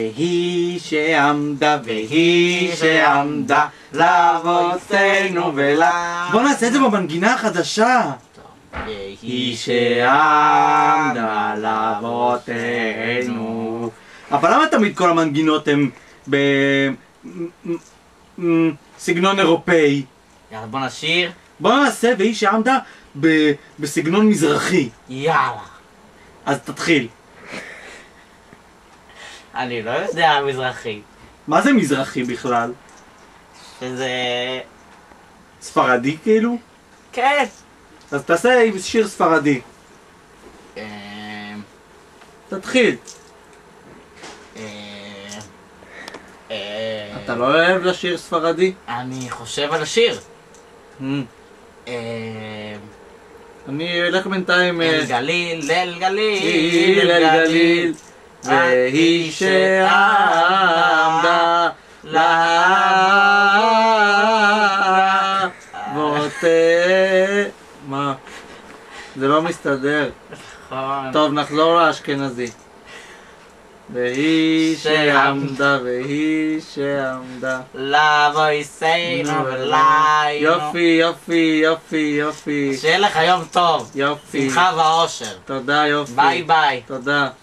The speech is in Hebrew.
והיא שעמדה והיא שעמדה לאבותינו בוא נעשה את זה במנגינה החדשה. והיא שעמדה לאבותינו. אבל למה תמיד כל המנגינות הן בסגנון אירופאי? יאללה בוא נשיר. בוא נעשה והיא שעמדה בסגנון מזרחי. יאללה. אז תתחיל. אני לא יודע מזרחי. מה זה מזרחי בכלל? שזה... ספרדי כאילו? כן. אז תעשה שיר ספרדי. תתחיל. אתה לא אוהב לשיר ספרדי? אני חושב על השיר. אני אלך בינתיים... אל גליל, אל גליל, אל גליל, והיא שעמדה מה? זה לא מסתדר. טוב, נחזור לאשכנזי. והיא שעמדה, והיא שעמדה לבויסנו וליינו. יופי, יופי, יופי, יופי. שיהיה לך יום טוב. יופי. שמחה ואושר. תודה, יופי. ביי ביי. תודה.